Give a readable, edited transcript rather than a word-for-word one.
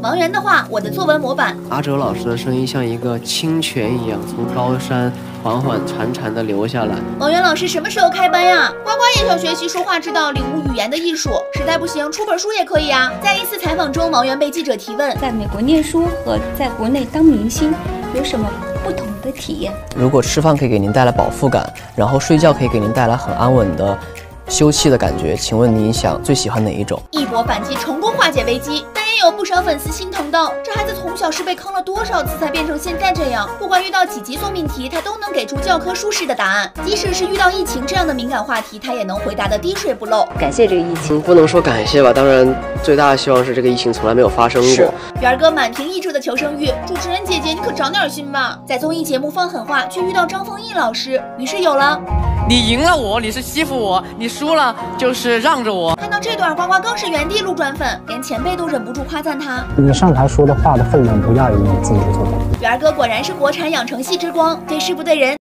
王源的话，我的作文模板。 阿哲老师的声音像一个清泉一样，从高山缓缓潺潺地流下来。 王源老师什么时候开班呀？呱呱也想学习说话之道，领悟语言的艺术。实在不行，出本书也可以啊。在一次采访中，王源被记者提问： 在美国念书和在国内当明星有什么不同的体验？ 如果吃饭可以给您带来饱腹感，然后睡觉可以给您带来很安稳的休憩的感觉，请问您想最喜欢哪一种？ 一波反击成功化解危机，但也有不少粉丝心疼道：这孩子从小是被坑了多少次才变成现在这样？不管遇到几级送命题，他都能给出教科书式的答案。即使是遇到疫情这样的敏感话题，他也能回答得滴水不漏。 感谢这个疫情， 不能说感谢吧，当然最大的希望是这个疫情从来没有发生过。 元儿哥满屏溢出的求生欲，主持人姐姐你可长点心吧。在综艺节目放狠话，却遇到张丰毅老师，于是有了。 你赢了我，你是欺负我；你输了就是让着我。 看到这段，呱呱更是原地路转粉，连前辈都忍不住夸赞他。 你上台说的话的分量不亚于你自己的作品。 元儿哥果然是国产养成系之光，对事不对人。